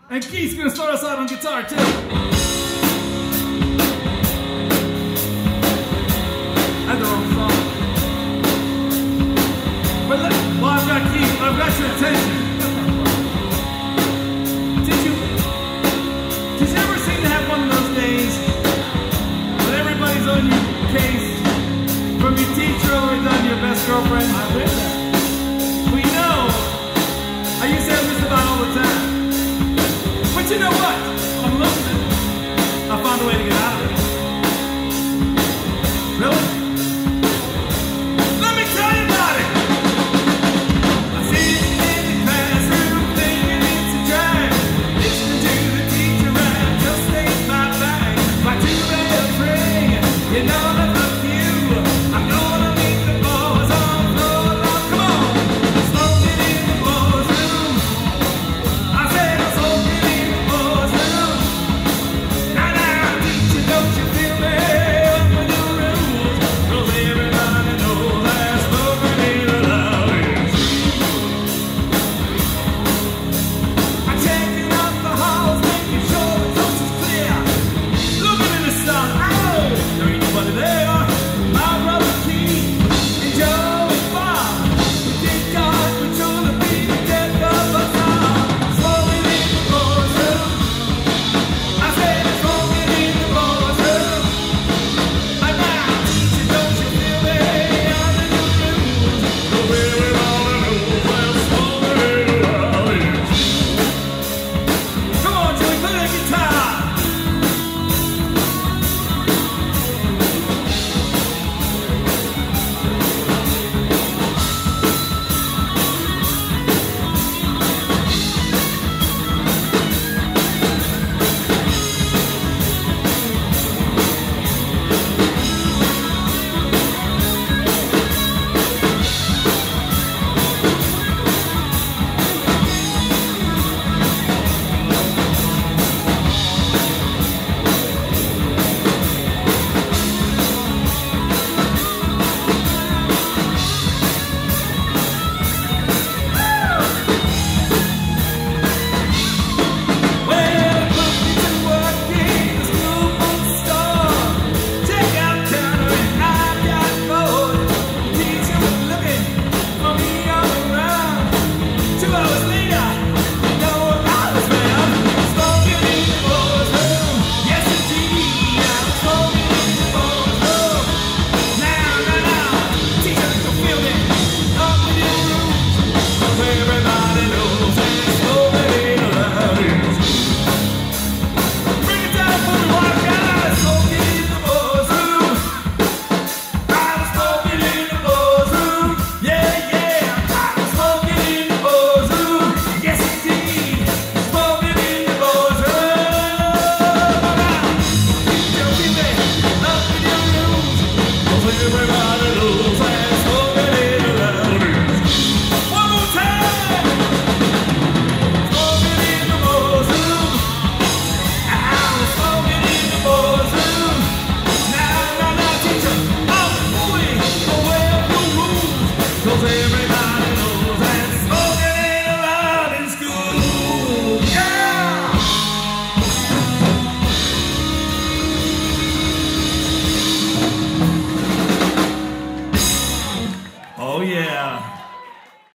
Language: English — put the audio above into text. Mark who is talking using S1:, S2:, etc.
S1: And Keith's gonna start us out on guitar too. That's the wrong song. But look, well, I've got Keith, I've got your attention. Did you ever seem to have one of those days when everybody's on your case, from your teacher all the way down to your best girlfriend? I've been there. Well, you know, I used to have this about all the time. But you know what? I'm listening. I found a way to get out.